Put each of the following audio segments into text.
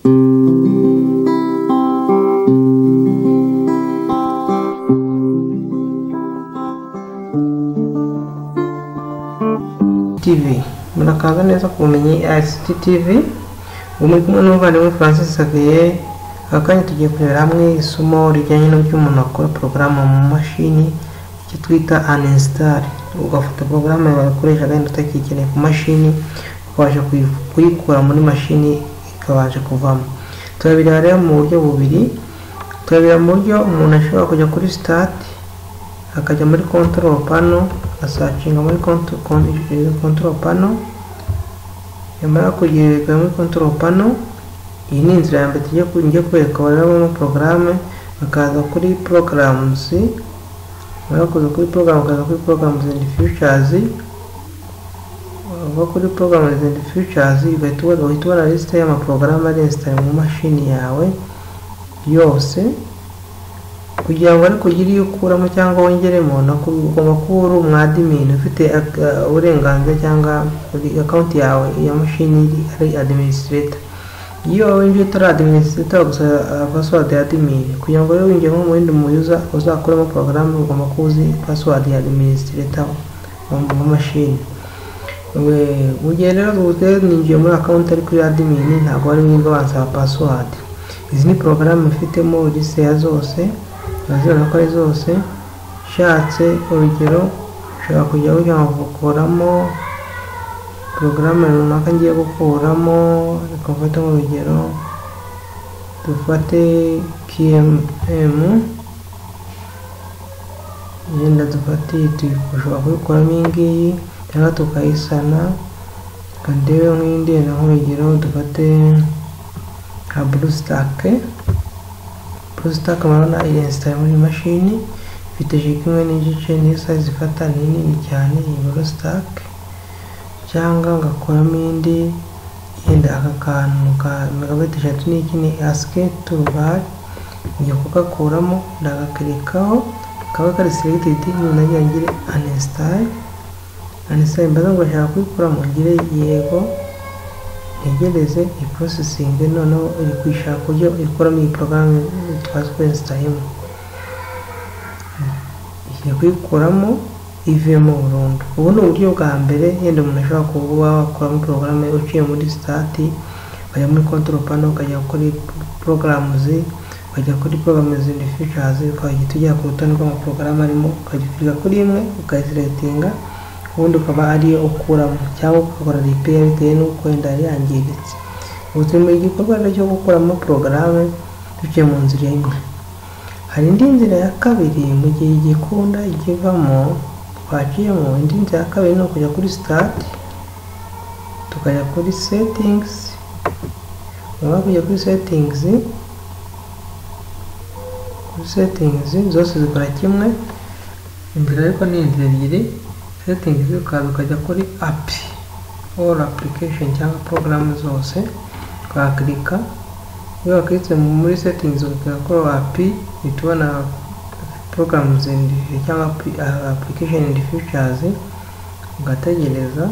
TV murakaza neza ku bumenyi ICT TV muri kumwe n'umuvandimwe Francis Xavier. Akanya tugiye kureba hamwe isomo rijyanye n'uburyo umuntu akora porogaramu mu mashini, icyo twita uninstall. Ugafata porogaramu wakoresha kandi utakikeneye ku mashini ukabasha kuyikura muri mashini ikabasha kuvamo. Turabireba rero mu buryo bubiri. Turabira mu buryo umuntu ashobora kujya kuri start akajya muri control panel, asacinga muri control panel. Yamara kugera muri control panel, iyi ni inzira ya mbere tugiye kwereka abarimo porogaramu. Bakaza kuri programs, bakaza kuri programs and features. Kuri programs and features uhita ubona list y'amaporogaramu ari install mu mashini yawe yose. Kugira ngo ariko ugire iyo ukuramo cyangwa wongeremo, ugomba kuba uri umwadmin ufite uburenganzira cyangwa account yawe ya mashini ari administrator. Iyo winjiye utari administrator gusa password ya admin. Kugira ngo rero winjiye mu wundi mu user uzakoramo porogaramu ugomba kuzi password ya administrator mu mashini. Mu gihe rero ninjiye muri account ari kuri admin, ntabwo ari ngombwa wansaba password. Izi ni porogaramu mfitemo liste ya zose, bazibona ko ari zose. Shatse urugero ushobora kujya gukuramo porogaramu runaka ngiye gukuramo. Reka mfate urugero, dufate KMM, yenda dufate ushobora kuyikuramo iyi ngiyi cyangwa tukayisana. Kandebe nk'indi urugero dufate nka BlueStack. BlueStack murabona iri install muri mashini, ifite kimwe n'igice ni size ifata nini cyane iyi BlueStack. Cyangwa ngakuramo indi yenda aka kantu ka megabyte 3 n'iki ni ASCII toolbar, ngiye kugakuramo ndagaklikaho kaba kari selected, nagiye ngire uninstall. Mbaza ngo nshaka kuyikuramo, ngire yego, ntegereze processing. Noneho iri kwishaka uburyo ikuramo iyi porogaramu twazwe install. Igiye kuyikuramo ivemo burundu. Ubu ni uburyo bwa mbere yenda umuntu ashobora kuba wakuramo porogaramu uciye muri start, bajya muri control panel, ukajya kuri programs, ukajya kuri programs and features, ukajya tujya ku rutonde rw'amaporogaramu arimo, ukajya kuri imwe ukayiselectinga, ubundi ukaba ari ukuramo cyangwa ukakora repair bitewe n'uko wenda yangiritse. Ubu turi mu gikorwa cyo gukuramo porogaramu duciye mu nzira imwe. Hari indi nzira ya kabiri mu gihe igikunda igivamo twaciyemo. Indi nzira ya kabiri ni ukujya kuri start, tukajya kuri settings. Nyuma kujya kuri settings zose zikora kimwe, imbere ariko ni inzira ebyiri. Settings ukajya kuri app or application cyangwa porogaramu zose, ukaklika. Iyo wakitse muri settings ukakora app, bitubona programs and cyangwa application and features, ugategereza.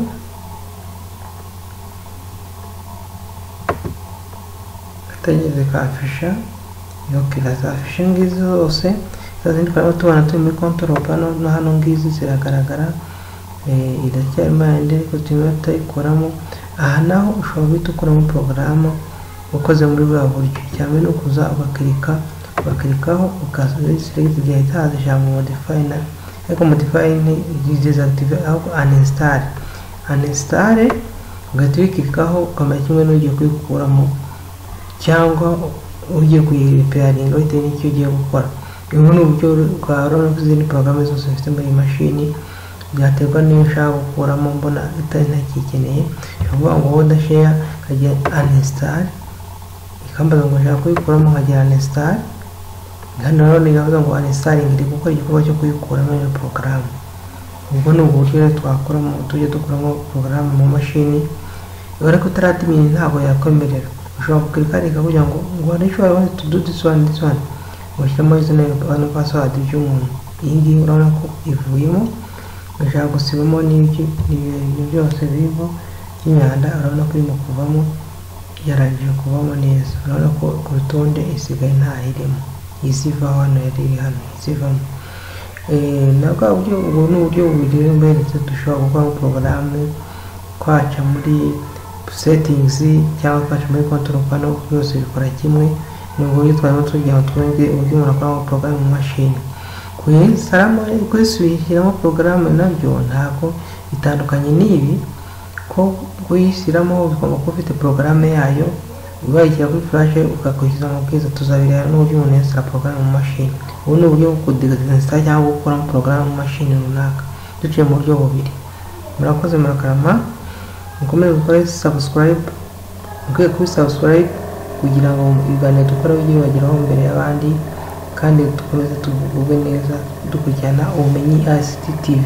Kafisha yo kiraza afisha ngizi zose. Sasa ndikora tubona turi muri control panel, no hano ngizi ziragaragara. Iracyarimo yandi ariko turimo tutayikuramo. Aha naho ushobora guhita ukuramo porogaramu ukoze muri bwa buryo. Cyane no kuza ugaklikaho ukaselect igihe itaza ijambo modify, ariko modify ni disactive aho uninstall. Ugahita uklikaho ukamenya kimwe n'ugiye kuyikuramo cyangwa ugiye kuyirepairinga bitewe n'icyo ugiye gukora. Ubu ni uburyo bwa run izindi porogaramu zose zifite muri mashini. Byaterwa n'iyo ushaka gukuramo, mbona itari ntakikeneye. Uvuga ngo wowe share kajya uninstall, ikambaza ngo nshaka kuyikuramo nkajya uninstall. Hano rero ni gavuga ngo uninstalling iri gukora igikorwa cyo kuyikuramo iyo porogaramu. Ubwo ni uburyo twakuramo dukuramo porogaramu mu mashini. Ariko utaradmin ntabwo yakwemerera. Ushobora kuklika kugira ngo nishobora to do this one, ushyiramo izina na password y'umuntu. Iyi ngiyi urabona ko ivuyemo. Ushaka gusibamo n'ibyo byose bivo by'imyanda, urabona ko irimo kuvamo yarangije kuvamo neza. Urabona ko ku rutonde isigaye ntayirimo, izivaho hano yari iri hano izivamo. Na bwa buryo, ubu ni uburyo bubiri rero mberetse dushobora gukoramo porogaramu, kwaca muri settings cyangwa kwaca muri control panel, byose bikora kimwe. Ni uburyo twarimo tugira ngo twumve uburyo umuntu akoramo porogaramu mu mashini. Kuyishyiramo porogaramu nabyo ntabwo bitandukanye n'ibi, ko kuyishyiramo ugomba kuba ufite porogaramu yayo, wayishyira kuri flash ukakurikiza amabwiriza. Tuzabireba n'uburyo umuntu yashyira porogaramu mu mashini. Ubu ni uburyo bwo kudesinstall cyangwa gukuramo porogaramu mu mashini runaka duciye mu buryo bubiri. Murakoze, murakarama, mukomeze gukora subscribe, mukwiye kuri subscribe kugira ngo ibiganiro dukora bijye bibageraho mbere y'abandi, kandi dukomeze tugubwe neza dukurikirana Ubumenyi ICT TV.